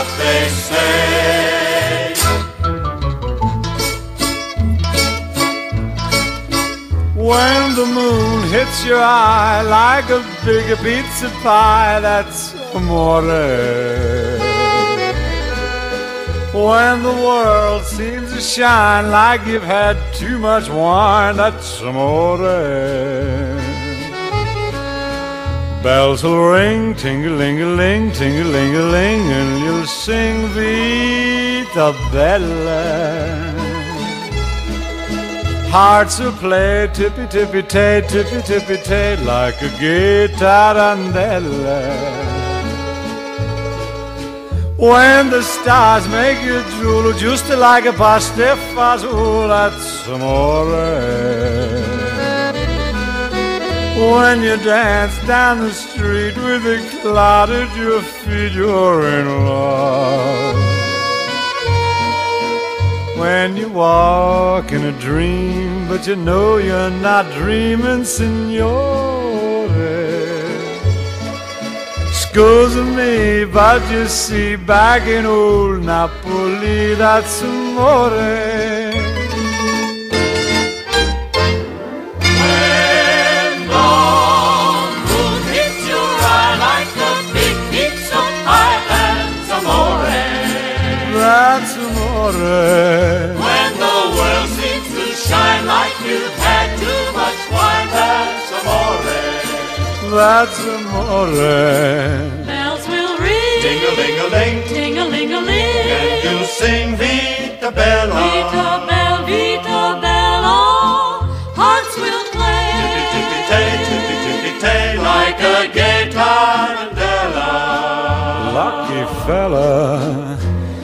what they say. When the moon hits your eye like a big pizza pie, that's amore. When the world seems to shine like you've had too much wine, that's amore. Bells will ring, ting-a-ling-a-ling, ting-a-ling-a-ling, and you'll sing Vita Bella. Hearts will play tippy-tippy-tay, tippy-tippy-tay, like a gay tarantella. When the stars make you drool, just like a pasta fazool, that's amore. When you dance down the street with a cloud at your feet, you're in love. When you walk in a dream, but you know you're not dreaming, signore. Scusa me, but you see, back in old Napoli, that's amore. That's amore. When the world seems to shine like you've had too much wine, that's amore. That's amore. Bells will ring, Ting-a-ling-a-ling, ting-a-ling-a-ling, and you'll sing Vita Bella. Vita Bella, Vita Bella. Hearts will play, Tippy-tippy-tay, tippy-tippy-tay, like a gay tarantella. Lucky fella.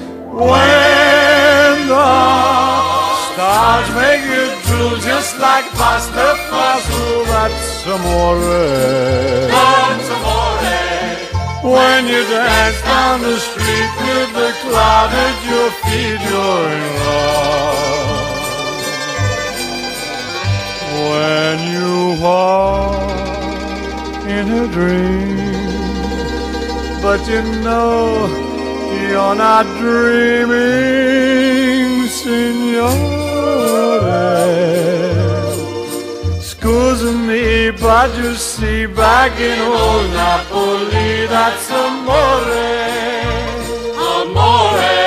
When the stars make you drool just like pasta fazool, that's amore. That's amore. When you dance down the street with the cloud at your feet, you're in love. When you walk in a dream, but you know you're not dreaming, signore. Scusa me, but you see, back in old Napoli, that's amore. Amore.